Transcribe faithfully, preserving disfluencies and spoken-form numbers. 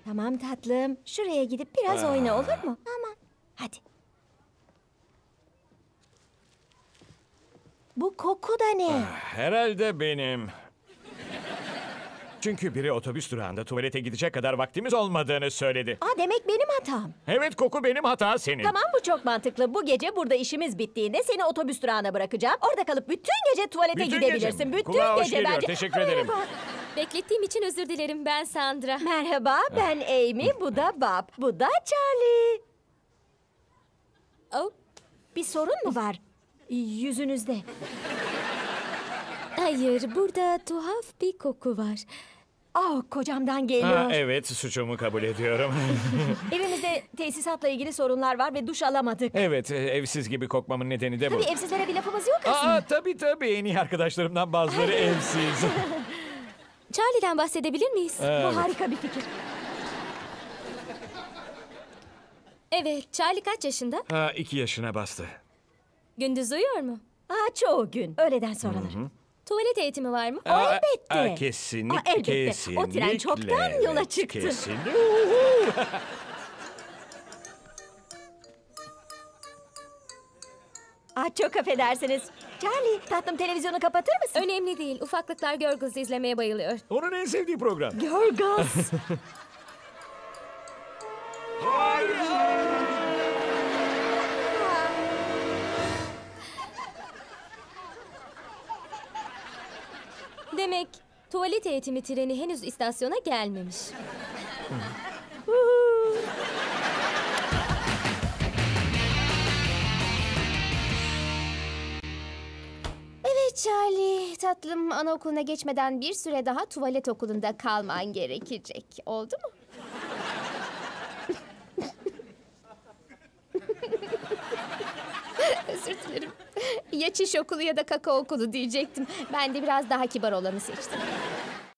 Tamam tatlım. Şuraya gidip biraz oyna olur mu? Tamam. Hadi. Bu koku da ne? Herhalde benim. Çünkü biri otobüs durağında tuvalete gidecek kadar vaktimiz olmadığını söyledi. Aa, demek benim hatam. Evet, koku benim, hata senin. Tamam, bu çok mantıklı. Bu gece burada işimiz bittiğinde seni otobüs durağına bırakacağım. Orada kalıp bütün gece tuvalete Bütün gidebilirsin. gece mi? Bütün Kulağa hoş gece geliyor, bence. teşekkür ederim. Merhaba. Beklettiğim için özür dilerim. Ben Sandra. Merhaba, ben Amy, bu da Bob, bu da Charlie. Oh, Bir sorun mu var yüzünüzde? hayır, burada tuhaf bir koku var. Aa, kocamdan geliyor. Ha, evet, suçumu kabul ediyorum. Evimizde tesisatla ilgili sorunlar var ve duş alamadık. Evet, e, evsiz gibi kokmamın nedeni de bu. Tabii evsizlere bir lafımız yok aslında. Aa, tabii tabii, en iyi arkadaşlarımdan bazıları evsiz. Charlie'den bahsedebilir miyiz? Bu harika bir fikir. Evet, Charlie kaç yaşında? Ha, iki yaşına bastı. Gündüz uyuyor mu? Aa, çoğu gün, öğleden sonraları. Tuvalet eğitimi var mı? Aa, elbette. Aa, kesinlikle, Aa, elbette. kesinlikle. O tren çoktan yola evet, çıktı. Kesinlikle. Aa, çok affedersiniz. Charlie, tatlım televizyonu kapatır mısın? Önemli değil. Ufaklıklar Girls izlemeye bayılıyor. Onun en sevdiği program. Görgaz. Demek tuvalet eğitimi treni henüz istasyona gelmemiş. Evet Charlie, tatlım anaokuluna geçmeden bir süre daha tuvalet okulunda kalman gerekecek. Oldu mu? Özür dilerim. Ya çiş okulu ya da kaka okulu diyecektim. Ben de biraz daha kibar olanı seçtim.